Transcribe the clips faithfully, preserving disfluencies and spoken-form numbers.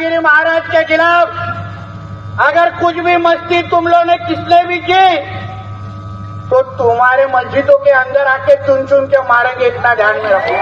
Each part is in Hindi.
रामगिरी महाराज के खिलाफ अगर कुछ भी मस्ती तुम लोगों ने किसने भी की तो तुम्हारे मस्जिदों के अंदर आके चुन चुन के मारेंगे, इतना ध्यान में रखो।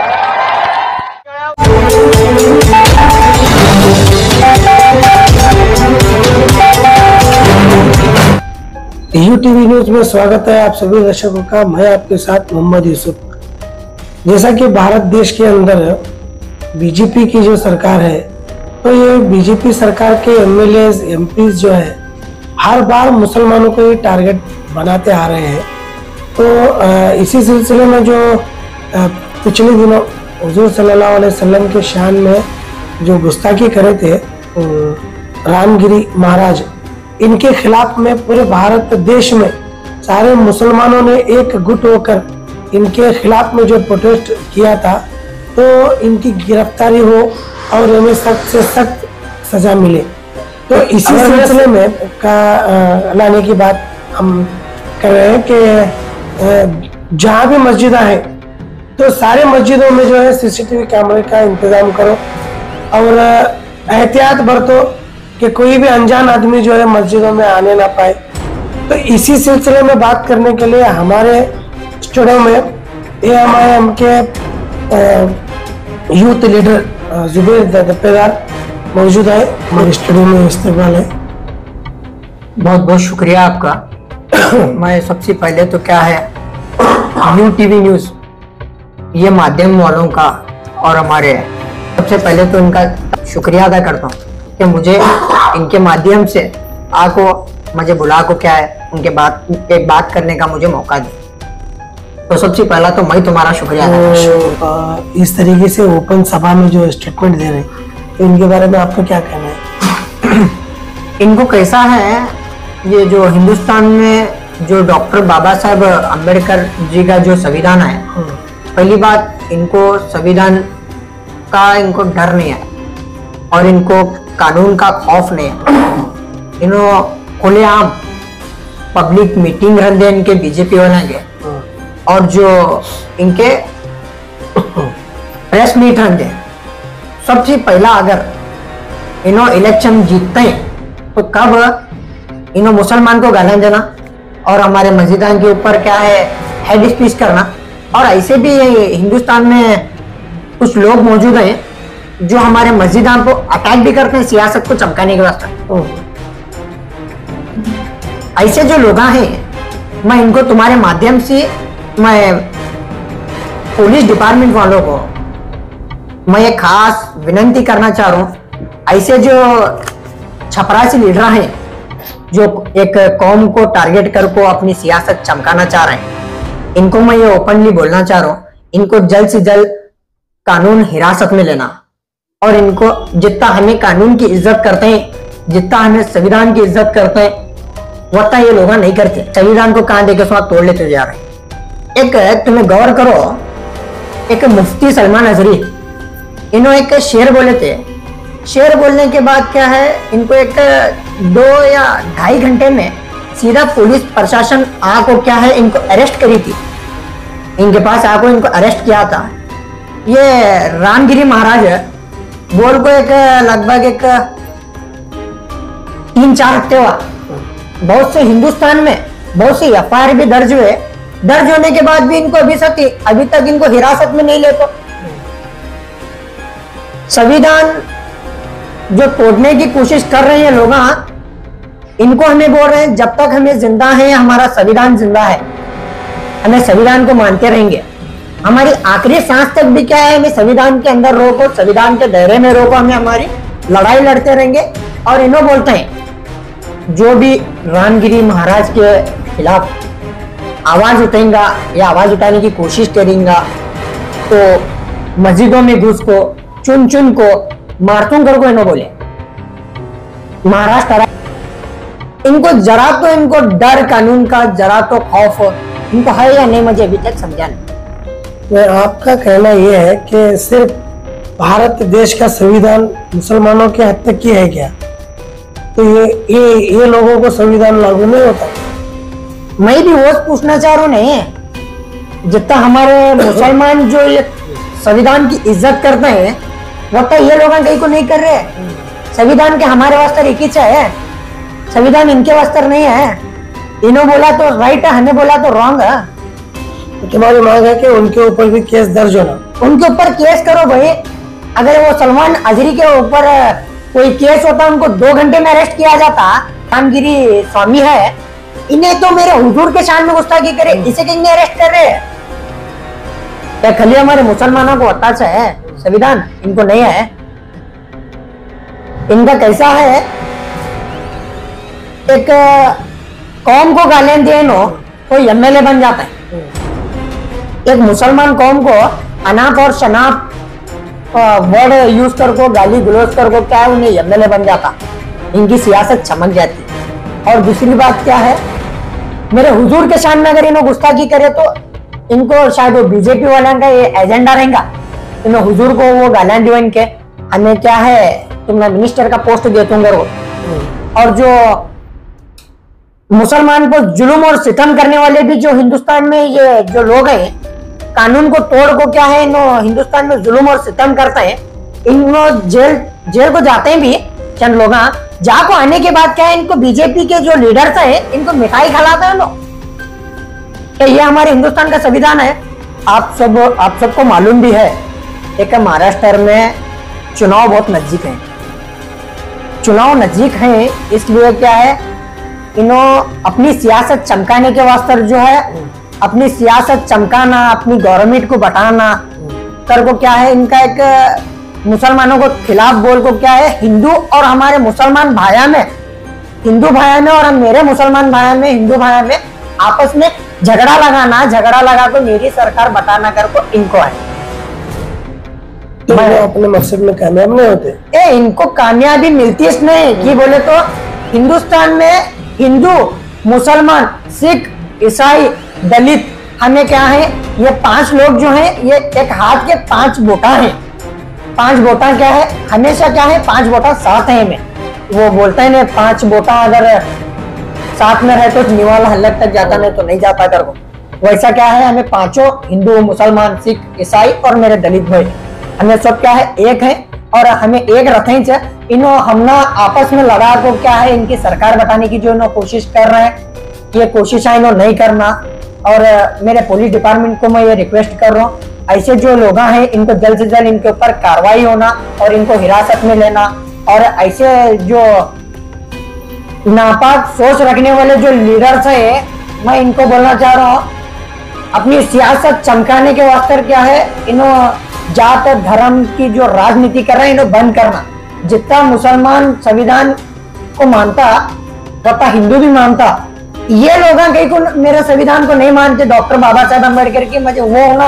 यू टीवी न्यूज में स्वागत है आप सभी दर्शकों का। मैं आपके साथ मोहम्मद यूसुफ। जैसा कि भारत देश के अंदर बीजेपी की जो सरकार है, तो ये बीजेपी सरकार के एमएलए एमपी जो है हर बार मुसलमानों को ये टारगेट बनाते आ रहे हैं। तो इसी सिलसिले में जो पिछले दिनों हुजूर सल्लल्लाहु अलैहि वसल्लम के शान में जो गुस्ताखी करे थे रामगिरी महाराज, इनके खिलाफ में पूरे भारत देश में सारे मुसलमानों ने एक गुट होकर इनके खिलाफ में जो प्रोटेस्ट किया था, तो इनकी गिरफ्तारी हो और इन्हें सख्त से सख्त सजा मिले। तो इसी सिलसिले में का लाने की बात हम कर रहे हैं कि जहाँ भी मस्जिद है तो सारे मस्जिदों में जो है सीसीटीवी कैमरे का इंतजाम करो और एहतियात बरतो कि कोई भी अनजान आदमी जो है मस्जिदों में आने ना पाए। तो इसी सिलसिले में बात करने के लिए हमारे स्टूडियो में ए एम आई एम के यूथ लीडर जुबैर दप्पेदार मौजूद है। हमारे स्टूडियो में इस्तेमाल है। बहुत बहुत शुक्रिया आपका। मैं सबसे पहले तो क्या है यू टीवी न्यूज ये माध्यम वालों का और हमारे सबसे पहले तो इनका शुक्रिया अदा करता हूँ कि मुझे इनके माध्यम से आपको मुझे बुला को क्या है उनके बात एक बात करने का मुझे मौका दिया। तो सबसे पहला तो मैं तुम्हारा शुक्रिया अदा करता हूँ। इस तरीके से ओपन सभा में जो स्टेटमेंट दे रहे हैं, तो इनके बारे में आपको क्या कहना है? इनको कैसा है, ये जो हिंदुस्तान में जो डॉक्टर बाबा साहब अम्बेडकर जी का जो संविधान है, पहली बात इनको संविधान का इनको डर नहीं है और इनको कानून का खौफ नहीं है। इन्हों खुलेआम पब्लिक मीटिंग रख दे इनके बीजेपी वाले के और जो इनके प्रेस मीट रख दे। सबसे पहला अगर इन्हों इलेक्शन जीतते हैं तो कब इन्हों मुसलमान को गाली देना और हमारे मस्जिदान के ऊपर क्या है हेड स्पीच करना। और ऐसे भी हिंदुस्तान में कुछ लोग मौजूद हैं जो हमारे मस्जिदान को अटैक भी करते हैं सियासत को चमकाने के वास्ते। ऐसे जो लोग हैं, मैं इनको तुम्हारे माध्यम से मैं पुलिस डिपार्टमेंट वालों को मैं एक खास विनती करना चाह रहा हूँ। ऐसे जो छपरासी लीडर हैं जो एक कौम को टारगेट कर को अपनी सियासत चमकाना चाह रहे हैं, इनको मैं ये ओपनली बोलना चाह रहा हूँ, इनको जल्द से जल्द कानून हिरासत में लेना और इनको जितना हमें कानून की इज्जत करते हैं, जितना हमें संविधान की इज्जत करते हैं, वतना ये लोग नहीं करते। संविधान को कहां देके स्वाद तोड़ लेते जा रहे हैं। एक तुम्हें गौर करो, एक मुफ्ती सलमान अजहरी इन्होंने एक शेर बोले थे। शेर बोलने के बाद क्या है, इनको एक दो या ढाई घंटे में सीधा पुलिस प्रशासन आको क्या है इनको अरेस्ट करी थी। इनके पास आको इनको अरेस्ट किया था। ये रामगिरी महाराज बोल को एक लगभग एक तीन चार हफ्ते हुआ। बहुत से हिंदुस्तान में बहुत से एफ आई आर भी दर्ज हुए। दर्ज होने के बाद भी इनको अभी तक अभी तक इनको हिरासत में नहीं लेते। संविधान जो तोड़ने की कोशिश कर रहे हैं लोग, इनको हमें बोल रहे हैं जब तक हमें जिंदा है हमारा संविधान जिंदा है, हमें संविधान को मानते रहेंगे। हमारी आखिरी सांस तक भी क्या है, हमें संविधान के अंदर रोको, संविधान के दायरे में रोको, हमें हमारी लड़ाई लड़ते रहेंगे। और इन्हों बोलते हैं जो भी रामगिरी महाराज के खिलाफ आवाज उठाएगा या आवाज उठाने की कोशिश करेगा तो मस्जिदों में घुस को चुन चुन को मारतूं कर को इन्हों बोले। महाराष्ट्र इनको जरा तो इनको डर कानून का जरा तो खौफ इनको है या नहीं, मुझे अभी तक समझा नहीं। आपका कहना यह है कि सिर्फ भारत देश का संविधान मुसलमानों के हद तक की है क्या? तो ये ये ये लोगों को संविधान लागू नहीं होता? मैं भी वो पूछना चाह रहा हूँ। नहीं, जितना हमारे मुसलमान जो ये संविधान की इज्जत करते हैं वो तो ये लोग कहीं को नहीं कर रहे। संविधान के हमारे वास्ते एक ही है, संविधान इनके वास्ते नहीं है। इन्हों बोला तो राइट है, हमें बोला तो रॉन्ग है। तुम्हारी मांग है कि उनके ऊपर भी केस दर्ज होना। उनके ऊपर केस करो भाई। अगर वो सलमान अजहरी के ऊपर कोई केस होता, उनको दो घंटे में अरेस्ट किया जाता। रामगिरी स्वामी है, इन्हें तो मेरे हुजूर के शान में गुस्ताखी करे, इसे क्यों नहीं अरेस्ट कर रहे? क्या खाली हमारे मुसलमानों को अटैच है संविधान? इनको नहीं है। इनका कैसा है, एक कौम को गालियां दिए नो तो एमएलए बन जाता है। एक मुसलमान कौम को अनाप और शनाप वर्ड यूज कर को, गाली गलौज कर को क्या है, उन्हें एमएलए बन जाता। इनकी सियासत चमक जाती। और दूसरी बात क्या है, मेरे हुजूर के शान में अगर इन्हों गुस्ताखी करे तो इनको शायद वो बीजेपी वालों का ये एजेंडा रहेगा। इन्हों हुजूर को वो गालियां दियो, इनके हमें क्या है, तुमने मिनिस्टर का पोस्ट दे दूंगा। और जो मुसलमान को जुल्म और सितम करने वाले भी जो हिंदुस्तान में ये जो लोग हैं, कानून को तोड़ को क्या है, इन्हों हिंदुस्तान में जुल्म और सितम करते हैं। इन्हों जेल जेल को जाते हैं भी चंद लोग। जा को आने के बाद क्या है, इनको बीजेपी के जो लीडर्स हैं, इनको मिठाई खिलाते हैं लोग। ये हमारे हिंदुस्तान का संविधान है। आप सब आप सबको मालूम भी है, एक महाराष्ट्र में चुनाव बहुत नजदीक है। चुनाव नजदीक है इसलिए क्या है, इन्हों अपनी सियासत चमकाने के वास्ते जो है, अपनी सियासत चमकाना, अपनी गवर्नमेंट को बताना कर को क्या है, इनका एक मुसलमानों को खिलाफ बोल को क्या है, हिंदू और हमारे मुसलमान भाइयों में, हिंदू भाइयों में और हम मेरे मुसलमान भाइयों में, हिंदू भाइयों में आपस में झगड़ा लगाना, झगड़ा लगा तो मेरी सरकार बताना कर को इनको है। तो अपने मकसद में कामयाब नहीं होते। ए, इनको कामयाबी मिलती है इसमें कि बोले तो हिंदुस्तान में हिंदू, मुसलमान, सिख, ईसाई, दलित, हमें क्या है, ये पांच लोग जो हैं, ये एक हाथ के पांच बोटा हैं। पांच बोटा क्या है, हमेशा क्या है, पांच बोटा साथ है में। वो बोलते हैं ना, पांच बोटा अगर साथ में रहे तो निवाला हल्लक तक जाता, नहीं तो नहीं जाता कर को। वैसा क्या है, हमें पांचों हिंदू, मुसलमान, सिख, ईसाई और मेरे दलित भाई, हमें सब क्या है, एक है। और हमें एक रखें च इन्हों हमना आपस में लड़ा को क्या है, इनकी सरकार बताने की जो इन्हों कोशिश कर रहे हैं, ये कोशिश है इन्हों नहीं करना। और मेरे पुलिस डिपार्टमेंट को मैं ये रिक्वेस्ट कर रहा हूँ, ऐसे जो लोग हैं इनको जल्द से जल्द इनके ऊपर कार्रवाई होना और इनको हिरासत में लेना। और ऐसे जो नापाक सोच रखने वाले जो लीडर्स है, मैं इनको बोलना चाह रहा हूँ, अपनी सियासत चमकाने के वास्ते क्या है, इन्हों जात धर्म की जो राजनीति कर रहे हैं, इन्हें बंद करना। जितना मुसलमान संविधान को मानता, वता हिंदू भी मानता। ये लोग कहीं को मेरे संविधान को नहीं मानते, डॉक्टर बाबा साहब अम्बेडकर की, मुझे वो होना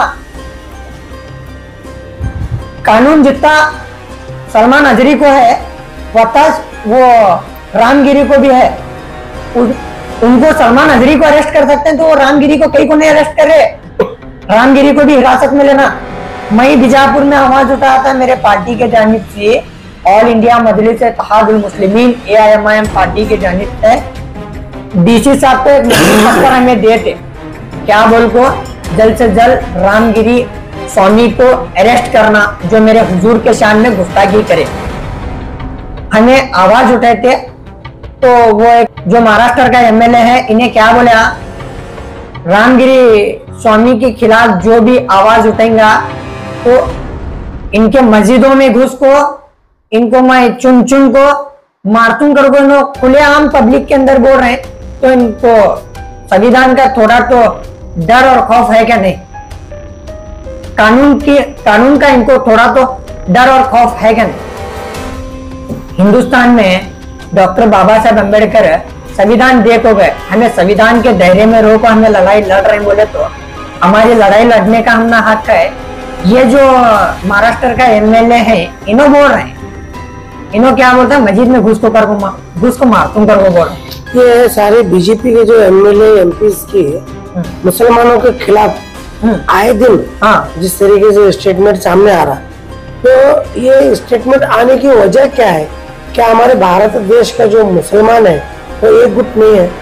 कानून जितना सलमान अजहरी को है, वता वो रामगिरी को भी है। उन, उनको सलमान अजहरी को अरेस्ट कर सकते हैं, तो वो रामगिरी को कहीं को नहीं अरेस्ट करे। रामगिरी को भी हिरासत में लेना। मैं बीजापुर में आवाज उठाया था मेरे पार्टी के जानिब से, all India Majlis Ittehadul Muslimeen A I M I M party के जानिब से डीसी साहब को एक पत्र हमें दिए थे, क्या बोल को, जल्द से जल्द रामगिरी स्वामी को अरेस्ट करना, जो मेरे हुजूर के शान में गुस्ताखी करे। हमें आवाज उठाए थे, तो वो एक जो महाराष्ट्र का एमएलए है, इन्हें क्या बोला, रामगिरी स्वामी के खिलाफ जो भी आवाज उठाएगा तो इनके मस्जिदों में घुस को इनको मैं चुन चुन को मारतूं कर को खुलेआम पब्लिक के अंदर बोल रहे हैं। तो इनको संविधान का थोड़ा तो डर और खौफ है क्या नहीं? कानून की कानून का इनको थोड़ा तो डर और खौफ है क्या नहीं? हिंदुस्तान में डॉक्टर बाबा साहब अम्बेडकर संविधान दे को गए, हमें संविधान के दायरे में रोको, हमें लड़ाई लड़ रहे हैं बोले तो हमारी लड़ाई लड़ने का हमने हक है। ये जो महाराष्ट्र का एमएलए है, इन्हों बोल रहे हैं, इन्हों क्या बोलते हैं, मस्जिद में घुस को कर घुस को मार तुम कर वो बोल रहे। ये सारे बीजेपी के जो एमएलए एमपी की मुसलमानों के खिलाफ आए दिन हाँ जिस तरीके से स्टेटमेंट सामने आ रहा, तो ये स्टेटमेंट आने की वजह क्या है? क्या हमारे भारत देश का जो मुसलमान है वो एक गुट नहीं है?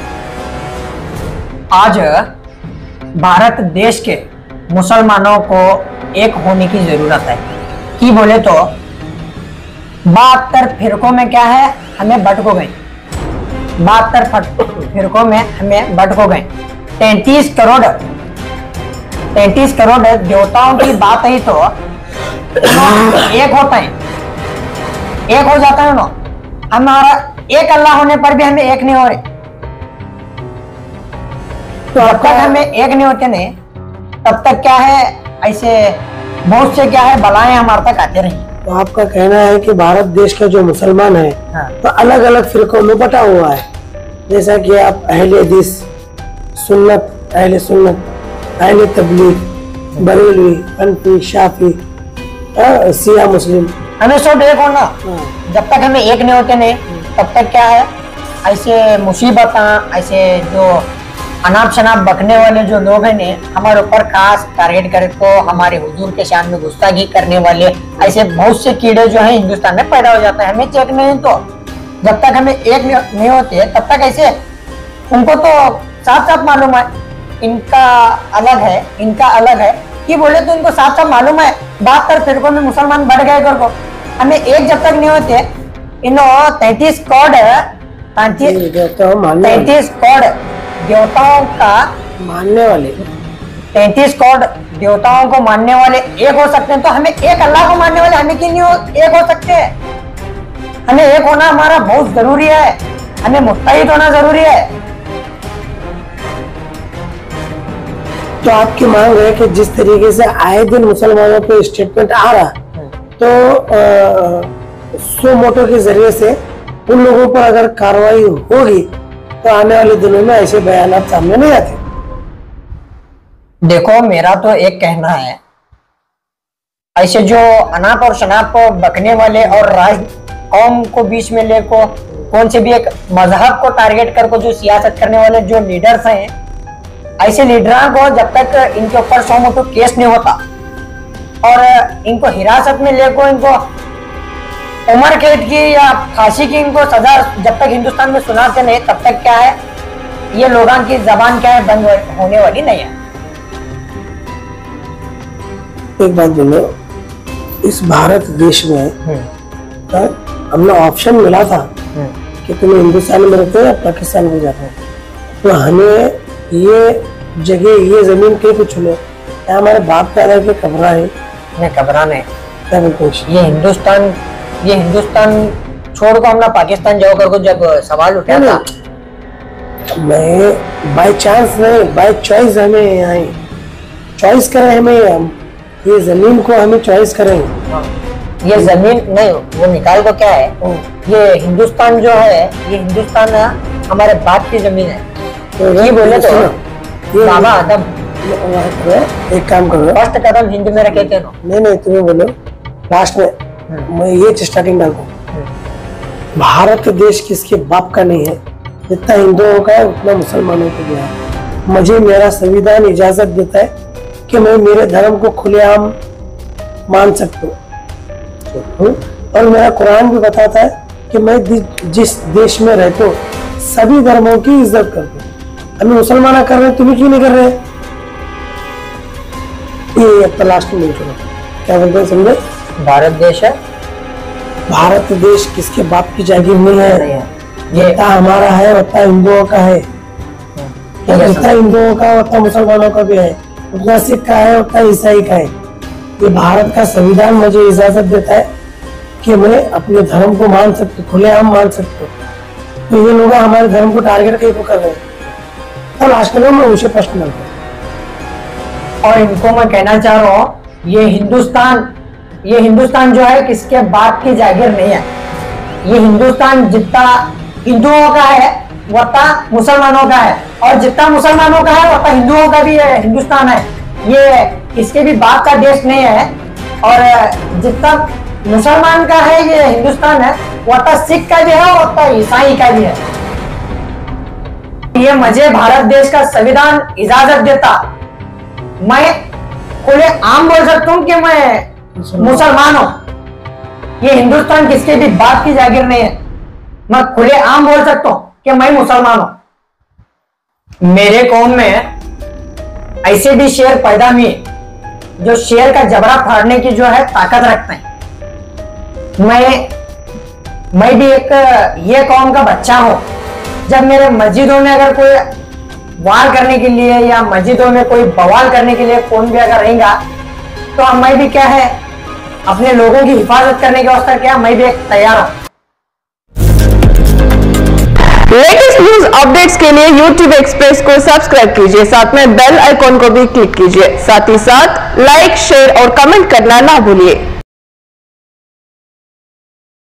आज भारत देश के मुसलमानों को एक होने की जरूरत है। कि बोले तो बहत्तर फिरकों में क्या है, हमें बट हो गए। बहत्तर फिरकों में हमें बट हो गए। तैतीस करोड़ तैतीस करोड़ देवताओं की बात है तो एक होता है, एक हो जाता है ना। हमारा एक अल्लाह होने पर भी हमें एक नहीं हो रहे। तो जब तक हमें एक नहीं होते नहीं, तब तक क्या है, ऐसे बहुत से क्या है बलाएं हमारे तक आते रही। तो आपका कहना है कि भारत देश का जो मुसलमान है, हाँ। तो अलग अलग फिरकों में बटा हुआ है, जैसा कि आप अहले हदीस, सुन्नत, अहले सुन्नत, अहले तबलीग, बरेलवी, हनफी, शाफी, शिया मुस्लिम। हमें सब एक होना। जब तक हमें एक नहीं होते नहीं, तब तक क्या है, ऐसे मुसीबत, ऐसे जो अनाप शनाप बकने वाले जो लोग हैं ने हमारे ऊपर खास टारगेट करे तो हमारे हुजूर के शान में गुस्ताखी करने वाले ऐसे बहुत से कीड़े जो है हिंदुस्तान में पैदा हो जाते हैं। हमें चेक नहीं, तो जब तक हमें एक नहीं होते तब तक ऐसे उनको तो साफ साफ मालूम है इनका अलग है, इनका अलग है कि बोले तो इनको साफ साफ मालूम है बहत्तर फिरकों में मुसलमान बढ़ गए करको। हमें एक जब तक नहीं होते, इन तैतीस करोड़ तैतीस करोड़ देवताओं का मानने वाले तैतीस करोड़ देवताओं को मानने वाले एक हो सकते हैं, तो हमें एक अल्लाह को मानने वाले हमें क्यों नहीं हो, एक हो सकते हैं। हमें एक होना हमारा बहुत जरूरी है, हमें मुत्तहिद होना जरूरी है। तो आपकी मांग है कि जिस तरीके से आए दिन मुसलमानों पे स्टेटमेंट आ रहा, तो सो मोटो के जरिए से उन लोगों पर अगर कार्रवाई होगी तो आने वाले दिनों में ऐसे बयान सामने नहीं आते। देखो, मेरा तो एक कहना है, ऐसे जो अनाप और शनाप बकने वाले और राज कौम को बीच में लेको कौन से भी एक मजहब को टारगेट कर को जो सियासत करने वाले जो लीडर्स हैं, ऐसे लीडरों को जब तक इनके ऊपर सौ मोटो केस नहीं होता और इनको हिरासत में लेको इनको उम्र कैद की या फांसी की इनको सजा जब तक हिंदुस्तान में सुनाते नहीं, तब तक क्या है, ये लोगों की जबान क्या है बंद होने वाली नहीं है। एक बात बोलो, इस भारत देश में हमने ऑप्शन मिला था कि तुम हिंदुस्तान में रहते हो या पाकिस्तान में जाते हो, तो हमें ये जगह, ये जमीन कहीं कुछ चुने, क्या हमारे बाप दादा के कब्रा है? नहीं, कब्रा नहीं। क्या बोलते हैं? ये हिंदुस्तान ये हिंदुस्तान छोड़ को हमने पाकिस्तान जाओ कर को जब सवाल उठाया था, मैं बाय चांस नहीं, बाय चॉइस हमें यहाँ चॉइस करें, हमें हम ये जमीन को हमें चॉइस करें। ये जमीन नहीं, वो निकाल को क्या है, ये हिंदुस्तान जो है, ये हिंदुस्तान हमारे बाप की जमीन है। तो ये बोले तो बाबा आदम, एक काम करो, फर्स्ट कदम हिंद में रखे थे ना। नहीं नहीं, तुम्हें बोलो लास्ट में मैं ये स्टार्टिंग डालूं, भारत देश किसके बाप का नहीं है, जितना हिंदुओं का है उतना मुसलमानों को भी है। मुझे मेरा संविधान इजाजत देता है कि मैं मेरे धर्म को खुलेआम मान सकता हूँ, और मेरा कुरान भी बताता है कि मैं जिस देश में रहता हूँ सभी धर्मों की इज्जत करता हूँ। हमें मुसलमान कर रहे हैं, तुम्हें क्यों नहीं कर रहे? ये अब लास्ट में चलो क्या बोलते हैं, समझे? भारत देश है, भारत देश किसके बाप की जागीर नहीं है, जितना हमारा है उतना हिंदुओं का है, जितना हिंदुओं का उतना मुसलमानों का भी है, उतना सिख का है उतना ईसाई का है। ये भारत का संविधान मुझे इजाजत देता है कि मैं अपने धर्म को मान सकती, खुलेआम मान सकती हूँ। तो ये लोग हमारे धर्म को टारगेट करके कर रहे हैं, तो लास्ट में मैं उसे प्रश्न करता हूँ। और इनको मैं कहना चाह रहा हूँ, ये हिंदुस्तान ये हिंदुस्तान जो है किसके बाप की जागीर नहीं है। ये हिंदुस्तान जितना हिंदुओं का है उतना मुसलमानों का है, और जितना मुसलमानों का है उतना हिंदुओं का भी है, हिंदुस्तान है। ये किसके भी बाप का देश नहीं है, और जितना मुसलमान का है ये हिंदुस्तान है, उतना सिख का भी है, उतना ईसाई का भी है। ये मुझे भारत देश का संविधान इजाजत देता, मैं खुले आम बोल सकता हूँ कि मैं मुसलमान हूं। ये हिंदुस्तान किसके भी बाप की जागीर नहीं है, मैं खुले आम बोल सकता हूं कि मैं मुसलमान हूं। मेरे कौम में ऐसे भी शेर पैदा हुए जो शेर का जबड़ा फाड़ने की जो है ताकत रखते हैं। मैं मैं भी एक ये कौम का बच्चा हूँ। जब मेरे मस्जिदों में अगर कोई वार करने के लिए या मस्जिदों में कोई बवाल करने के लिए फोन भी अगर रहेगा तो मैं भी क्या है अपने लोगों की हिफाजत करने के वास्ते क्या मैं भी एक तैयार हूँ। लेटेस्ट न्यूज अपडेट्स के लिए यूट्यूब एक्सप्रेस को सब्सक्राइब कीजिए, साथ में बेल आइकॉन को भी क्लिक कीजिए। साथ ही साथ लाइक, शेयर और कमेंट करना ना भूलिए।